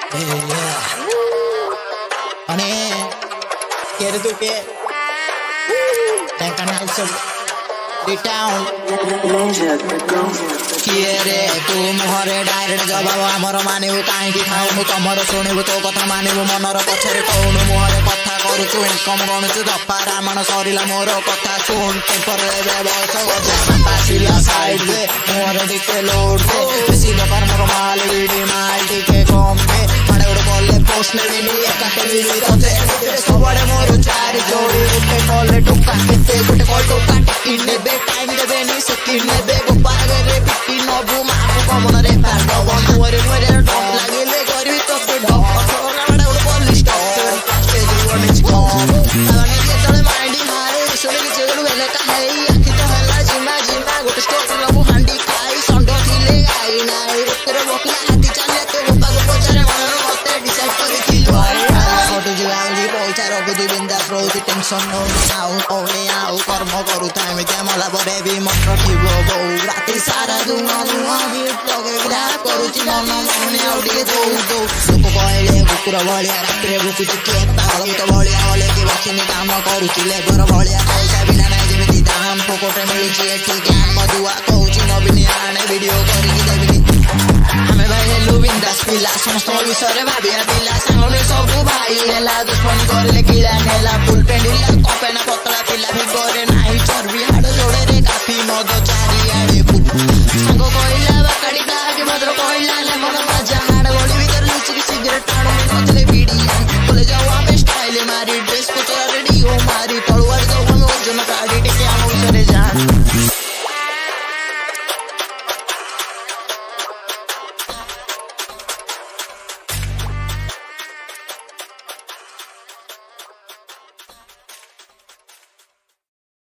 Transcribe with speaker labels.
Speaker 1: Ani kere tu ke tengkan hal sab di town kere tu mohore direct jawab amar manibu kahi ki khau tomar shunibu to kotha manibu monor pachare kounu mohore kotha karuchu income ganuchu dapara man sarila mor kotha shun temper ebe boso pasila side de mohore dike load de sila par mor mal vidi mal dike kom de mane odo bolle post le ni ekate vidi tote sobade mor chari jodi utte bolle tukka kete gote call tukka inne be time de be ni sekinne be gopara re pitti no bu ma ko komona re par no one more don't lagile gori to ke do mane odo bolle stop ke jone chikon ane ke tole mind mare sole ke jelu hele ka hai akhi to hala jima jima gote stage labu handi kai sondo thile ai nai tere bokla hati chale to gopa go pochare mane mote decide kare thilo auto jivali pocha robi binda rose tension no now ole au karma karu time ke mala bore bi motro thibo bo rati sara dunga dunga hit loge grab karuchi mano mane audi do loko boile bukura bolia ratre bukuchi keta to bolia ole ke bachini kaam karuchi lebor bolia paisa bina nai jemiti dam pokote miluchi eti gyan madua kauchi nobini ane video kari ki devini ame bhai hello bindas pila ସମସ୍ତ ବିଷୟରେ ଭାବିବା ପିଲା ସାଙ୍ଗରେ ସବୁ ଭାଇ ହେଲା ଦୁଶ୍ମନ କରିଲେ କିଳା ନେଲା ଫୁଲ ପେଣ୍ଡିଲା କପେନା ପତଳା ପିଲା ଭିତରେ